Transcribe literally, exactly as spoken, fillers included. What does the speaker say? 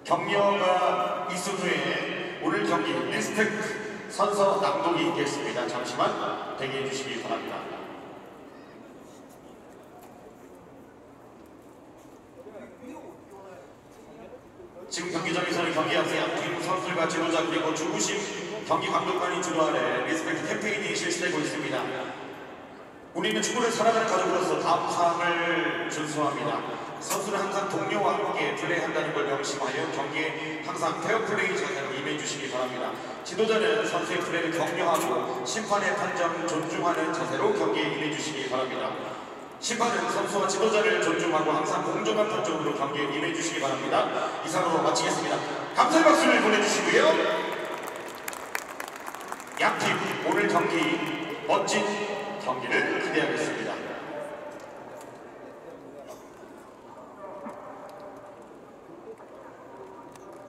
격려가 있은 후에 오늘 경기 리스펙트 선서 낭독이 있겠습니다. 잠시만 대기해 주시기 바랍니다. 지금 경기장에서는 경기 앞서 양팀 선수들과 지도자 그리고 주구심 경기 감독관이 주도 아래 리스펙트 캠페인이 실시되고 있습니다. 우리는 축구를 사랑하는 가족으로서 다음 사항을 준수합니다. 선수는 항상 동료와 함께 플레이한다는 걸 명심하여 경기에 항상 페어플레이 자세로 임해주시기 바랍니다. 지도자는 선수의 플레이를 격려하고 심판의 판정 존중하는 자세로 경기에 임해주시기 바랍니다. 심판은 선수와 지도자를 존중하고 항상 공정한 판정으로 경기에 임해주시기 바랍니다. 이상으로 마치겠습니다. 감사의 박수를 보내주시고요. 양팀 오늘 경기 멋진 경기를 기대하겠습니다.